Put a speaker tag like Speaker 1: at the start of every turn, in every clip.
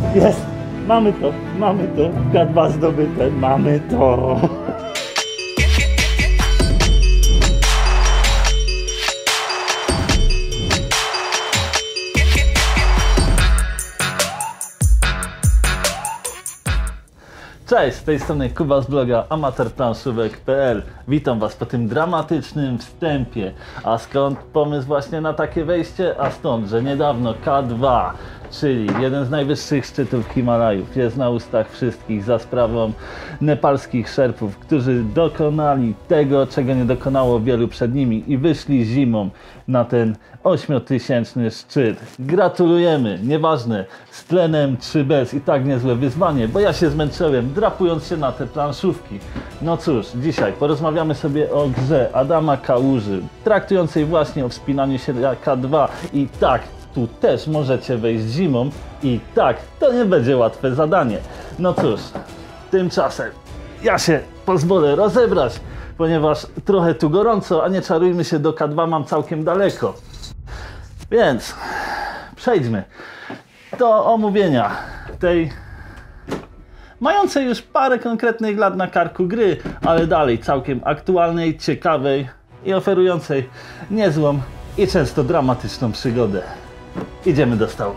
Speaker 1: Jest! Mamy to! Mamy to! K2 zdobyte! Mamy to! Cześć, z tej strony Kuba z bloga amatorplanszówek.pl. Witam Was po tym dramatycznym wstępie. A skąd pomysł właśnie na takie wejście? A stąd, że niedawno K2, czyli jeden z najwyższych szczytów Himalajów, jest na ustach wszystkich za sprawą nepalskich szerpów, którzy dokonali tego, czego nie dokonało wielu przed nimi i wyszli zimą na ten 8000 szczyt. Gratulujemy, nieważne z tlenem czy bez, i tak niezłe wyzwanie, bo ja się zmęczyłem drapując się na te planszówki. No cóż, dzisiaj porozmawiamy sobie o grze Adama Kałuży, traktującej właśnie o wspinaniu się na K2 i tak, tu też możecie wejść zimą i tak, to nie będzie łatwe zadanie. No cóż, tymczasem ja się pozwolę rozebrać, ponieważ trochę tu gorąco, a nie czarujmy się, do K2 mam całkiem daleko. Więc przejdźmy do omówienia tej mającej już parę konkretnych lat na karku gry, ale dalej całkiem aktualnej, ciekawej i oferującej niezłą i często dramatyczną przygodę. Idziemy do stołu.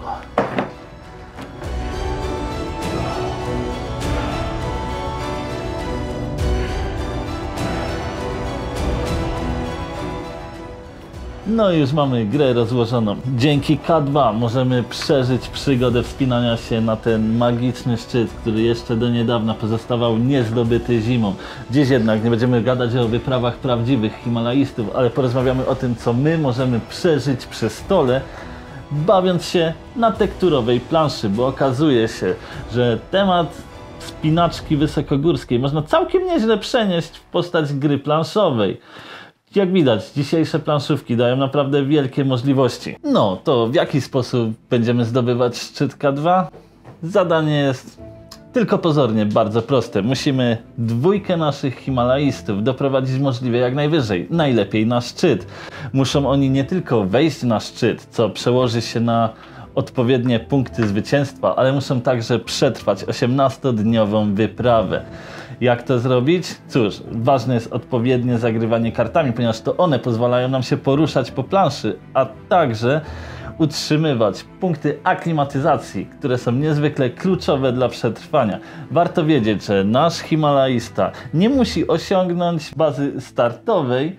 Speaker 1: No i już mamy grę rozłożoną. Dzięki K2 możemy przeżyć przygodę wspinania się na ten magiczny szczyt, który jeszcze do niedawna pozostawał niezdobyty zimą. Dziś jednak nie będziemy gadać o wyprawach prawdziwych Himalajstów, ale porozmawiamy o tym, co my możemy przeżyć przy stole, bawiąc się na tekturowej planszy, bo okazuje się, że temat wspinaczki wysokogórskiej można całkiem nieźle przenieść w postać gry planszowej. Jak widać, dzisiejsze planszówki dają naprawdę wielkie możliwości. No, to w jaki sposób będziemy zdobywać szczyt K2? Zadanie jest tylko pozornie bardzo proste. Musimy dwójkę naszych Himalajstów doprowadzić możliwie jak najwyżej, najlepiej na szczyt. Muszą oni nie tylko wejść na szczyt, co przełoży się na odpowiednie punkty zwycięstwa, ale muszą także przetrwać 18-dniową wyprawę. Jak to zrobić? Cóż, ważne jest odpowiednie zagrywanie kartami, ponieważ to one pozwalają nam się poruszać po planszy, a także utrzymywać punkty aklimatyzacji, które są niezwykle kluczowe dla przetrwania. Warto wiedzieć, że nasz Himalajista nie musi osiągnąć bazy startowej,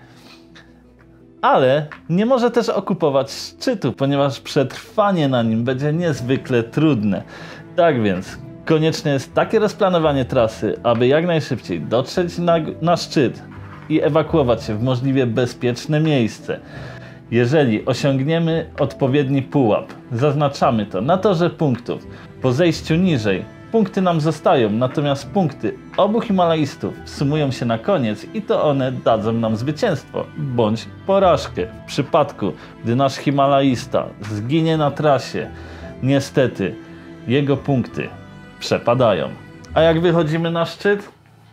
Speaker 1: ale nie może też okupować szczytu, ponieważ przetrwanie na nim będzie niezwykle trudne. Tak więc konieczne jest takie rozplanowanie trasy, aby jak najszybciej dotrzeć na szczyt i ewakuować się w możliwie bezpieczne miejsce. Jeżeli osiągniemy odpowiedni pułap, zaznaczamy to na torze punktów. Po zejściu niżej punkty nam zostają, natomiast punkty obu Himalajstów sumują się na koniec i to one dadzą nam zwycięstwo bądź porażkę. W przypadku, gdy nasz Himalajista zginie na trasie, niestety jego punkty przepadają. A jak wychodzimy na szczyt?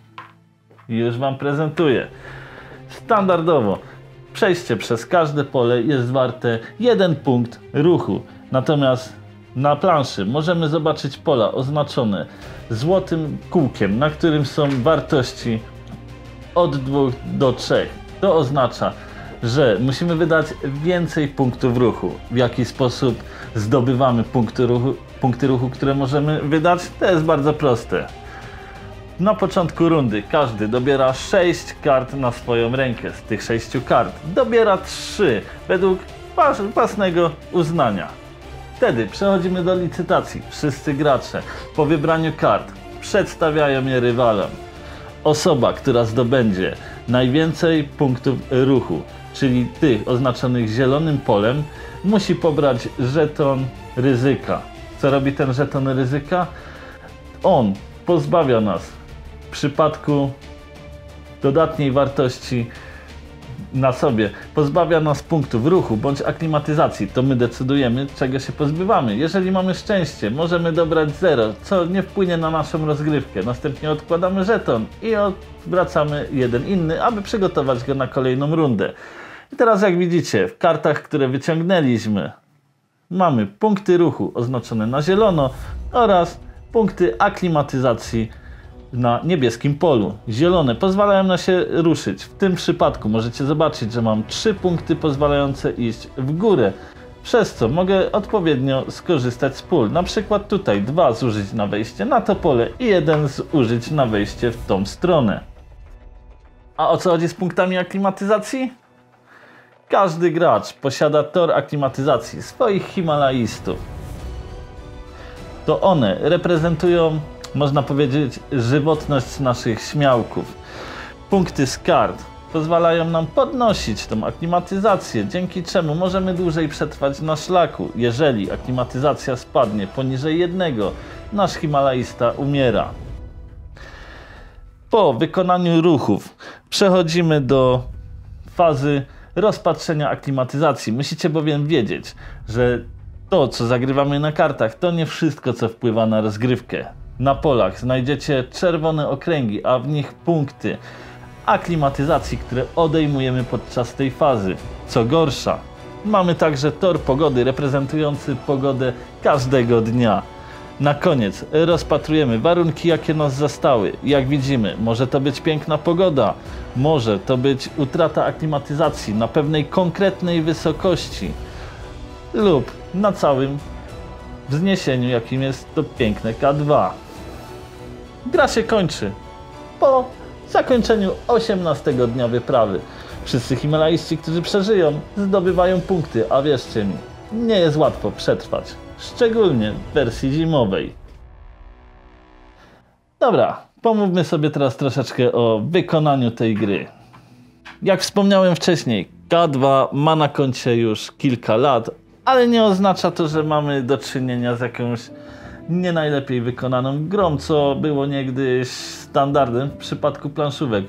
Speaker 1: Już Wam prezentuję. Standardowo przejście przez każde pole jest warte 1 punkt ruchu. Natomiast na planszy możemy zobaczyć pola oznaczone złotym kółkiem, na którym są wartości od 2 do 3. To oznacza, że musimy wydać więcej punktów ruchu. W jaki sposób zdobywamy punkty ruchu, które możemy wydać? To jest bardzo proste. Na początku rundy każdy dobiera 6 kart na swoją rękę. Z tych 6 kart dobiera 3 według własnego uznania. Wtedy przechodzimy do licytacji. Wszyscy gracze po wybraniu kart przedstawiają je rywalom. Osoba, która zdobędzie najwięcej punktów ruchu, czyli tych oznaczonych zielonym polem, musi pobrać żeton ryzyka. Co robi ten żeton ryzyka? On pozbawia nas w przypadku dodatniej wartości na sobie, pozbawia nas punktów ruchu bądź aklimatyzacji. To my decydujemy, czego się pozbywamy. Jeżeli mamy szczęście, możemy dobrać 0, co nie wpłynie na naszą rozgrywkę. Następnie odkładamy żeton i odwracamy jeden inny, aby przygotować go na kolejną rundę. I teraz jak widzicie, w kartach, które wyciągnęliśmy, mamy punkty ruchu oznaczone na zielono, oraz punkty aklimatyzacji na niebieskim polu. Zielone pozwalają nam się ruszyć. W tym przypadku możecie zobaczyć, że mam 3 punkty pozwalające iść w górę, przez co mogę odpowiednio skorzystać z pól. Na przykład tutaj 2 zużyć na wejście na to pole i 1 zużyć na wejście w tą stronę. A o co chodzi z punktami aklimatyzacji? Każdy gracz posiada tor aklimatyzacji swoich Himalajstów. To one reprezentują, można powiedzieć, żywotność naszych śmiałków. Punkty z kart pozwalają nam podnosić tą aklimatyzację, dzięki czemu możemy dłużej przetrwać na szlaku. Jeżeli aklimatyzacja spadnie poniżej 1, nasz Himalajsta umiera. Po wykonaniu ruchów przechodzimy do fazy rozpatrzenia aklimatyzacji. Musicie bowiem wiedzieć, że to, co zagrywamy na kartach, to nie wszystko, co wpływa na rozgrywkę. Na polach znajdziecie czerwone okręgi, a w nich punkty aklimatyzacji, które odejmujemy podczas tej fazy. Co gorsza, mamy także tor pogody reprezentujący pogodę każdego dnia. Na koniec rozpatrujemy warunki, jakie nas zastały. Jak widzimy, może to być piękna pogoda, może to być utrata aklimatyzacji na pewnej konkretnej wysokości lub na całym wzniesieniu, jakim jest to piękne K2. Gra się kończy po zakończeniu 18 dnia wyprawy. Wszyscy Himalajści, którzy przeżyją, zdobywają punkty, a wierzcie mi, nie jest łatwo przetrwać, szczególnie w wersji zimowej. Dobra, pomówmy sobie teraz troszeczkę o wykonaniu tej gry. Jak wspomniałem wcześniej, K2 ma na koncie już kilka lat, ale nie oznacza to, że mamy do czynienia z jakąś nie najlepiej wykonaną grą, co było niegdyś standardem w przypadku planszówek.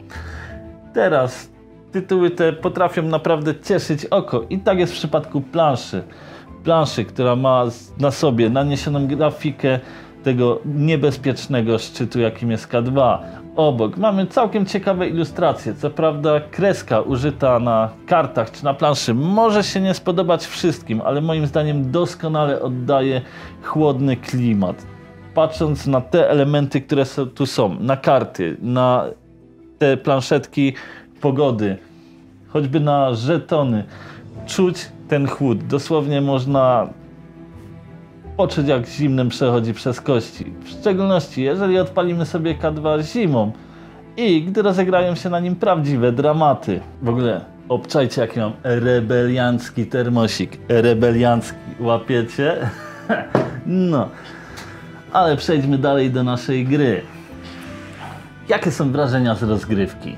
Speaker 1: Teraz tytuły te potrafią naprawdę cieszyć oko i tak jest w przypadku planszy, która ma na sobie naniesioną grafikę tego niebezpiecznego szczytu, jakim jest K2. Obok mamy całkiem ciekawe ilustracje. Co prawda kreska użyta na kartach czy na planszy może się nie spodobać wszystkim, ale moim zdaniem doskonale oddaje chłodny klimat. Patrząc na te elementy, które tu są, na karty, na te planszetki pogody, choćby na żetony, czuć ten chłód. Dosłownie można poczuć, jak zimnym przechodzi przez kości. W szczególności jeżeli odpalimy sobie K2 zimą i gdy rozegrają się na nim prawdziwe dramaty. W ogóle obczajcie, jaki mam rebeliancki termosik. Rebeliancki, łapiecie? No, ale przejdźmy dalej do naszej gry. Jakie są wrażenia z rozgrywki?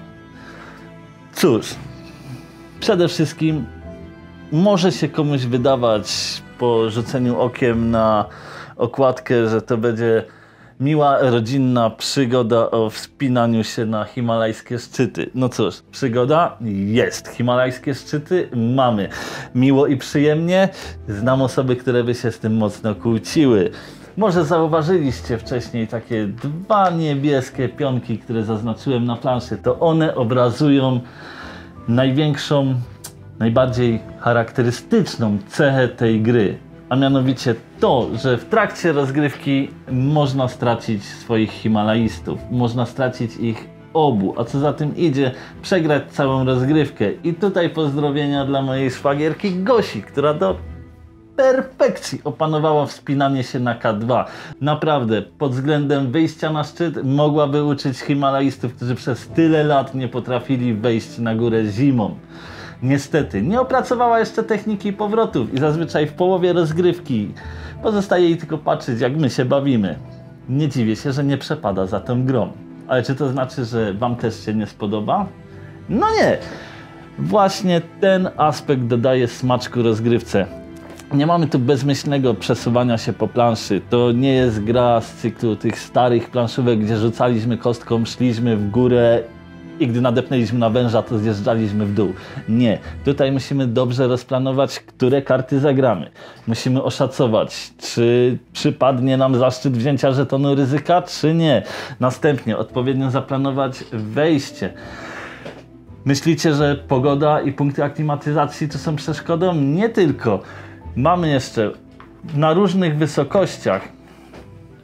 Speaker 1: Cóż, przede wszystkim może się komuś wydawać po rzuceniu okiem na okładkę, że to będzie miła, rodzinna przygoda o wspinaniu się na himalajskie szczyty. No cóż, przygoda jest. Himalajskie szczyty mamy. Miło i przyjemnie. Znam osoby, które by się z tym mocno kłóciły. Może zauważyliście wcześniej takie 2 niebieskie pionki, które zaznaczyłem na planszy. To one obrazują największą, najbardziej charakterystyczną cechę tej gry, a mianowicie to, że w trakcie rozgrywki można stracić swoich Himalajstów, można stracić ich obu, a co za tym idzie, przegrać całą rozgrywkę. I tutaj pozdrowienia dla mojej szwagierki Gosi, która do perfekcji opanowała wspinanie się na K2. Naprawdę, pod względem wyjścia na szczyt mogłaby uczyć Himalajstów, którzy przez tyle lat nie potrafili wejść na górę zimą. Niestety, nie opracowała jeszcze techniki powrotów i zazwyczaj w połowie rozgrywki pozostaje jej tylko patrzeć, jak my się bawimy. Nie dziwię się, że nie przepada za tą grą. Ale czy to znaczy, że wam też się nie spodoba? No nie! Właśnie ten aspekt dodaje smaczku rozgrywce. Nie mamy tu bezmyślnego przesuwania się po planszy. To nie jest gra z cyklu tych starych planszówek, gdzie rzucaliśmy kostką, szliśmy w górę i gdy nadepnęliśmy na węża, to zjeżdżaliśmy w dół. Nie. Tutaj musimy dobrze rozplanować, które karty zagramy. Musimy oszacować, czy przypadnie nam zaszczyt wzięcia żetonu ryzyka, czy nie. Następnie odpowiednio zaplanować wejście. Myślicie, że pogoda i punkty aklimatyzacji to są przeszkodą? Nie tylko. Mamy jeszcze na różnych wysokościach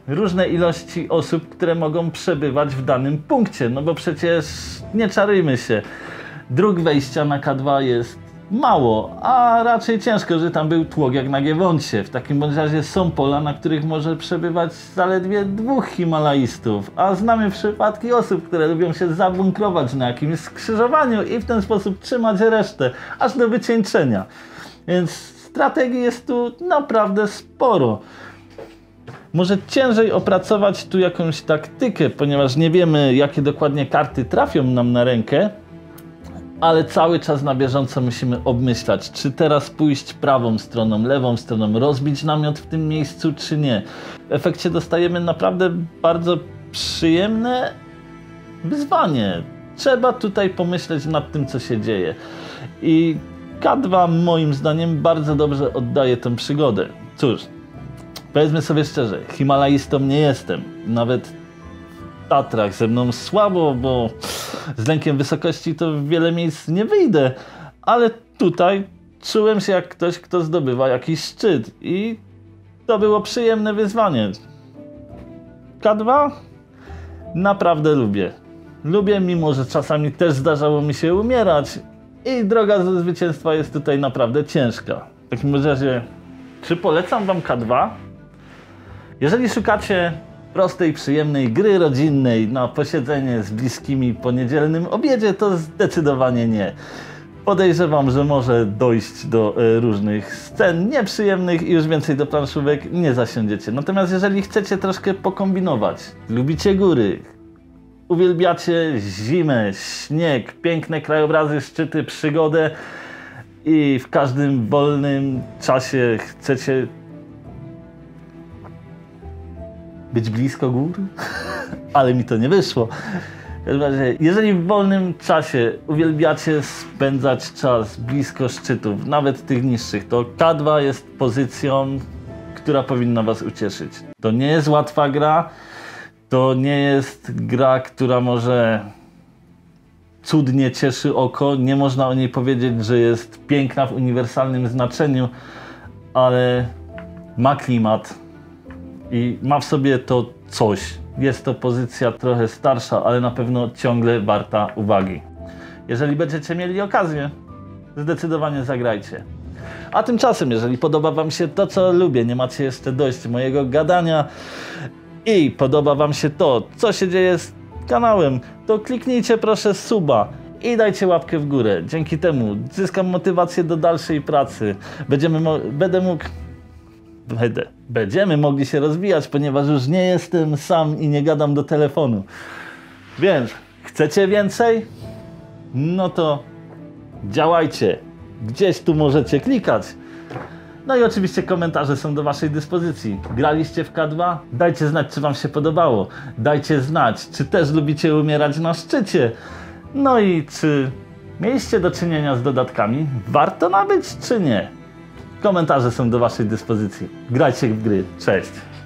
Speaker 1: różne ilości osób, które mogą przebywać w danym punkcie, no bo przecież nie czarujmy się, dróg wejścia na K2 jest mało, a raczej ciężko, że tam był tłok jak na Giewoncie. W takim bądź razie są pola, na których może przebywać zaledwie 2 Himalajstów, a znamy przypadki osób, które lubią się zabunkrować na jakimś skrzyżowaniu i w ten sposób trzymać resztę, aż do wycieńczenia. Więc strategii jest tu naprawdę sporo. Może ciężej opracować tu jakąś taktykę, ponieważ nie wiemy, jakie dokładnie karty trafią nam na rękę, ale cały czas na bieżąco musimy obmyślać, czy teraz pójść prawą stroną, lewą stroną, rozbić namiot w tym miejscu, czy nie. W efekcie dostajemy naprawdę bardzo przyjemne wyzwanie. Trzeba tutaj pomyśleć nad tym, co się dzieje. I K2 moim zdaniem bardzo dobrze oddaje tę przygodę. Cóż, powiedzmy sobie szczerze, Himalajistą nie jestem. Nawet w Tatrach ze mną słabo, bo z lękiem wysokości to w wiele miejsc nie wyjdę. Ale tutaj czułem się jak ktoś, kto zdobywa jakiś szczyt. I to było przyjemne wyzwanie. K2 naprawdę lubię. Lubię, mimo że czasami też zdarzało mi się umierać. I droga do zwycięstwa jest tutaj naprawdę ciężka. W takim razie, czy polecam wam K2? Jeżeli szukacie prostej, przyjemnej gry rodzinnej na posiedzenie z bliskimi po niedzielnym obiedzie, to zdecydowanie nie. Podejrzewam, że może dojść do różnych scen nieprzyjemnych i już więcej do planszówek nie zasiądziecie. Natomiast jeżeli chcecie troszkę pokombinować, lubicie góry, uwielbiacie zimę, śnieg, piękne krajobrazy, szczyty, przygodę i w każdym wolnym czasie chcecie być blisko gór, ale mi to nie wyszło. W każdym razie, jeżeli w wolnym czasie uwielbiacie spędzać czas blisko szczytów, nawet tych niższych, to K2 jest pozycją, która powinna was ucieszyć. To nie jest łatwa gra, to nie jest gra, która może cudnie cieszy oko. Nie można o niej powiedzieć, że jest piękna w uniwersalnym znaczeniu, ale ma klimat i ma w sobie to coś. Jest to pozycja trochę starsza, ale na pewno ciągle warta uwagi. Jeżeli będziecie mieli okazję, zdecydowanie zagrajcie. A tymczasem, jeżeli podoba wam się to, co lubię, nie macie jeszcze dość mojego gadania i podoba wam się to, co się dzieje z kanałem, to kliknijcie proszę suba i dajcie łapkę w górę. Dzięki temu zyskam motywację do dalszej pracy. Będziemy mogli się rozwijać, ponieważ już nie jestem sam i nie gadam do telefonu. Więc chcecie więcej? No to działajcie. Gdzieś tu możecie klikać. No i oczywiście komentarze są do waszej dyspozycji. Graliście w K2? Dajcie znać, czy wam się podobało. Dajcie znać, czy też lubicie umierać na szczycie. No i czy mieliście do czynienia z dodatkami? Warto nabyć, czy nie? Komentarze są do waszej dyspozycji. Grajcie w gry. Cześć!